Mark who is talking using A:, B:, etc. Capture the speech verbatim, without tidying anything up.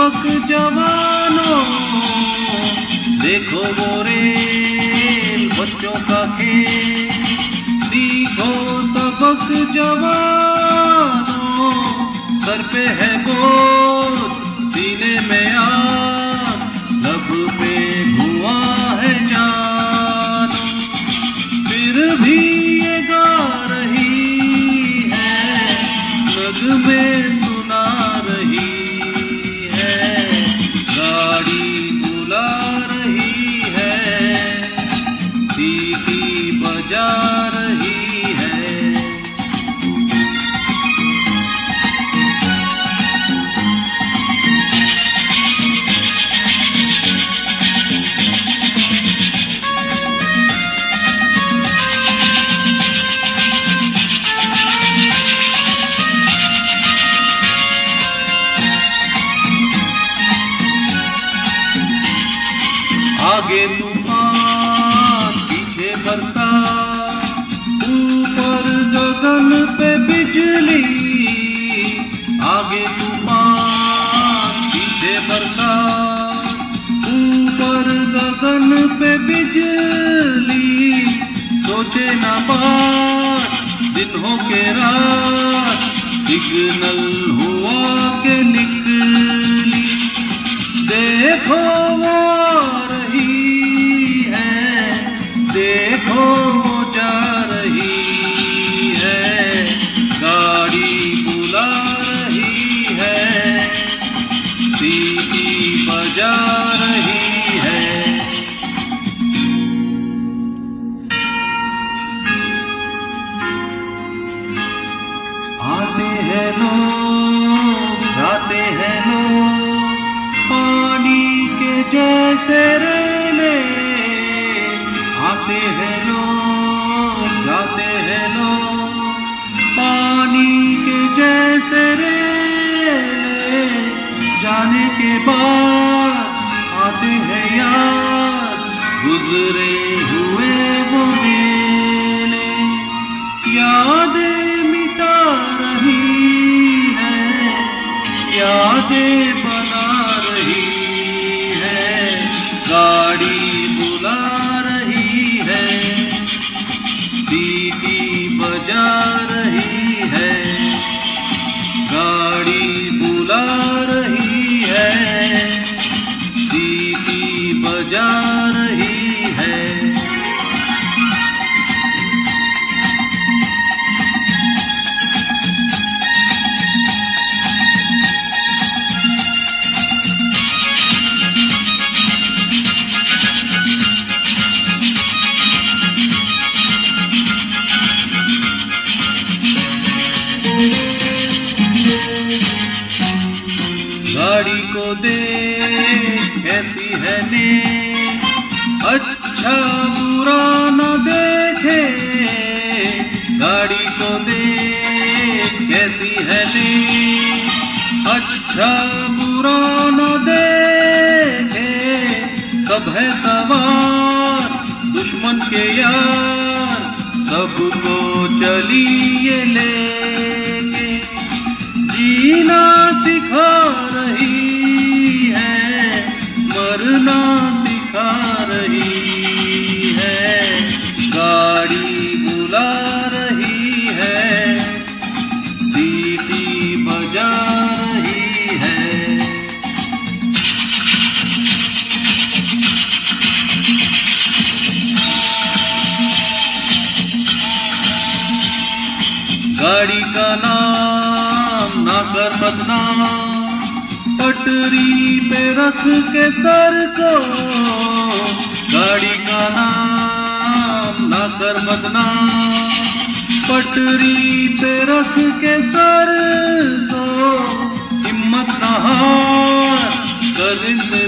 A: सबक जवानों, देखो वो रेल बच्चों का खेल। सीखो सबक जवानों, सर पे है बोझ सीने में आग, लब पे धुआं है जानो, फिर भी ये गा रही है, नगमे सुना रही है, गाड़ी बुला रही है, सीटी बजा रही है। आगे तूफान पीछे बरसात, ऊपर गगन पे बिजली। आगे तूफान पीछे बरसात, ऊपर गगन पे बिजली। सोचे ना बात दिन हो के रात, सिग्नल हुआ के निकली। देखो वो देखो वो जा रही है, गाड़ी बुला रही है, सीटी बजा रही है। आते हैं लोग जाते हैं लोग, पानी के जैसे रेले। आते हैं लोग जाते हैं लोग, पानी के जैसे रेले। जाने के बाद आते हैं याद, गुजरे हुए वो मेले। यादें मिटा रही है, यादें बना रही है, गाड़ी बुला सीटी बजा रही है, गाड़ी बुला रही है, सीटी बजा रही है। गाड़ी को देख कैसी है ने, अच्छा बुरा न देखे। गाड़ी को देख कैसी है ने, अच्छा बुरा न देखे। सब है सवार दुश्मन के यार, सबको चलिए लेके। जीना सिखा रही है, मरना सिखा रही है, गाड़ी बुला रही है, सीटी बजा रही है। गाड़ी का नाम ना कर बदनाम, पटरी पे रख के सर को। गाड़ी का नाम ना कर बदनाम, पटरी पे रख के सर को। हिम्मत ना हार कर